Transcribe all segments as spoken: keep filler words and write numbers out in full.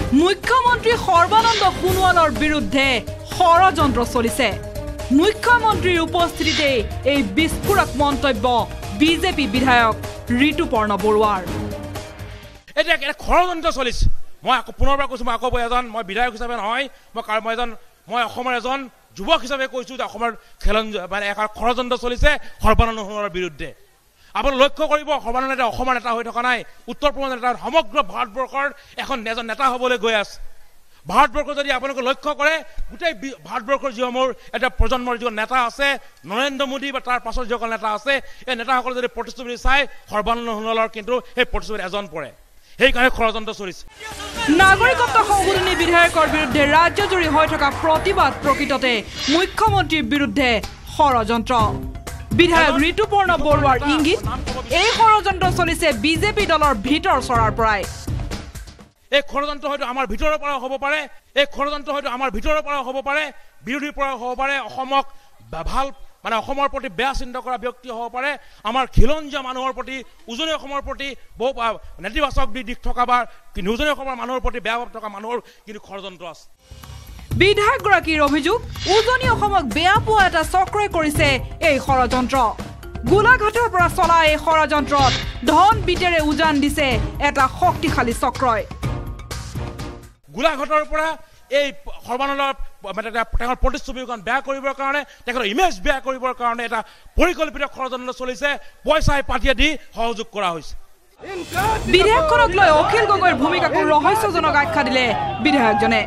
মুখ্যমন্ত্ৰী সৰ্বানন্দ সোণোৱালৰ বিৰুদ্ধে ষড়যন্ত্ৰ চলিছে মুখ্যমন্ত্ৰীৰ উপস্থিতিতে এই বিস্ফোৰক মন্তব্য বিজেপি বিধায়ক ঋতুপৰ্ণ বৰুৱাৰ এটা এটা ষড়যন্ত্ৰ চলিছে মই আকৌ পুনৰবাৰ কৈছো মই আকৌ এজন মই বিধায়ক হিচাপে নহয় মই মই এজন মই অসমৰ এজন যুৱক হিচাপে কৈছো যে অসমৰ খেলন মানে এক ষড়যন্ত্ৰ চলিছে সৰ্বানন্দ সোণোৱালৰ বিৰুদ্ধে আপোনালোকে লক্ষ্য কৰিব সৰ্বানন্দ নেতা অসমৰ নেতা হৈ থকা নাই উত্তৰ পূৰ্বাঞ্চলৰ নেতা সমগ্ৰ ভাৰতবৰ্ষৰ এখন এজন নেতা হ'বলৈ গৈ আছে ভাৰতবৰ্ষ যদি আপোনালোকে লক্ষ্য কৰে গোটেই ভাৰতবৰ্ষৰ যিসমূহ এটা প্ৰজন্মৰ যিবোৰ নেতা আছে নৰেন্দ্ৰ মোদী বা তাৰ পাছৰ যিসকল নেতা আছে এই নেতাসকলে যদি প্ৰতিশ্ৰুতি চাই সৰ্বানন্দ সোণোৱালৰ কিন্তু সেই প্ৰতিশ্ৰুতি এজন পৰে সেইকাৰণে ষড়যন্ত্ৰ চলিছে নাগৰিকত্ব সংশোধনী বিধেয়কৰ বিৰুদ্ধে ৰাজ্যজুৰি হৈ থকা প্ৰতিবাদ প্ৰকৃততে মুখ্যমন্ত্ৰীৰ বিৰুদ্ধে ষড়যন্ত্ৰ বিধায়ক ঋতুপৰ্ণ বৰুৱাৰ ইংগিত এই ষড়যন্ত্ৰ চলিছে বিজেপি দলৰ ভিতৰ চৰাৰ পৰাই এই ষড়যন্ত্ৰ হয়তো আমাৰ ভিতৰৰ পৰা হ'ব পাৰে এই ষড়যন্ত্ৰ হয়তো আমাৰ ভিতৰৰ পৰা হ'ব পাৰে বিৰোধীৰ পৰা হ'ব পাৰে অসমক ভাল মানে অসমৰ প্ৰতি বেয়া চিন্তা কৰা ব্যক্তি হ'ব পাৰে আমাৰ খিলঞ্জীয়া মানুহৰ প্ৰতি উজনি অসমৰ প্ৰতি বহু নেতিবাচক দিশ থকা বা উজনি অসমৰ মানুহৰ প্ৰতি বেয়া ভাৱ থকা মানুহৰ কিন্তু ষড়যন্ত্ৰ আছে বিধায়কগৰাকীৰ অভিযোগ উজনি অসমক বেয়া পোৱা এটা চক্ৰই কৰিছে এই ষড়যন্ত্ৰ গোলাঘাটৰ পৰা চলা এই ষড়যন্ত্ৰত ধন বিটেৰে উজান দিছে এটা শক্তিশালী চক্ৰই গোলাঘাটৰ পৰা এই সৰ্বানন্দৰ মানে তেওঁৰ প্ৰতিচ্ছবিখন বেয়া কৰিবৰ কাৰণে তেখেতৰ ইমেজ বেয়া কৰিবৰ কাৰণে এটা পৰিকল্পিত ষড়যন্ত্ৰ চলিছে পইচাই পাতিয়ে দি সহযোগ কৰা হৈছে বিধেয়কখনক লৈ অখিল গগৈৰ ভূমিকাকো ৰহস্যজনক আখ্যা দিলে বিধায়কজনে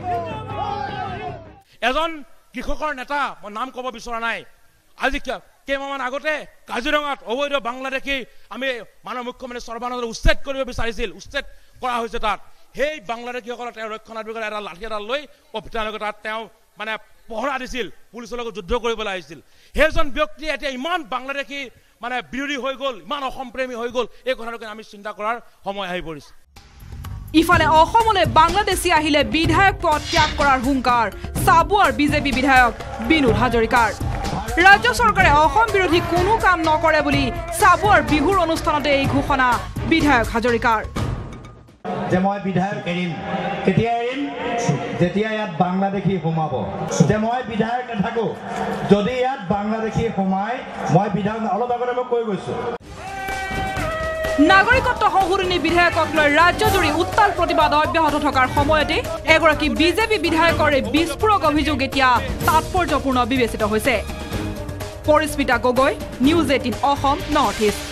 এজন কৃষকৰ নেতা মই নাম ক'ব বিচৰা নাই আজি কেইমাহমান আগতে কাজিৰঙাত অবৈধ বাংলাদেশী আমি মাননীয় মুখ্যমন্ত্ৰী সৰ্বানন্দ উচ্ছেদ কৰিব বিচাৰিছিল উচ্ছেদ কৰা হৈছে তাত সেই বাংলাদেশীসকলক তেওঁ ৰক্ষণাবেক্ষণ এটা লাঠি এডাল লৈ তেওঁলোকে তাত তেওঁ মানে পহৰা দিছিল পুলিচৰ লগত যুদ্ধ কৰিবলৈ আহিছিল সেইজন ব্যক্তি এতিয়া ইমান বাংলাদেশী মানে বিৰোধী হৈ গ'ল ইমান অসম প্ৰেমী হৈ গ'ল এই কথাটোকে আমি চিন্তা কৰাৰ সময় আহি পৰিছে ইফালে অসমলৈ বাংলাদেশী আহিলে বিধায়ক পদ ত্যাগ কৰাৰ হুংকাৰ চাবুৱাৰ বিজেপি বিধায়ক বিনোদ হাজৰিকাৰ ৰাজ্য চৰকাৰে অসম বিৰোধী কোনো কাম নকৰে বুলি চাবুৱাৰ বিহুৰ অনুষ্ঠানতে এই ঘোষণা বিধায়ক হাজৰিকাৰ যে মই বিধায়ক এৰিম কেতিয়া এৰিম যেতিয়া ইয়াত বাংলাদেশী সোমাব যে মই বিধায়ক নাথাকো যদি ইয়াত বাংলাদেশী সোমাই মই বিধায়ক অলপ আগতে মই কৈ গৈছো নাগৰিকত্ব সংশোধনী বিধেয়কক লৈ ৰাজ্যজুৰি উত্তাল প্ৰতিবাদ অব্যাহত থকাৰ সময়তে এগৰাকী বিজেপি বিধায়কৰ এই বিস্ফোৰক অভিযোগ এতিয়া তাৎপৰ্যপূৰ্ণ বিবেচিত হৈছে Parismita Gogoi News eighteen Assam North east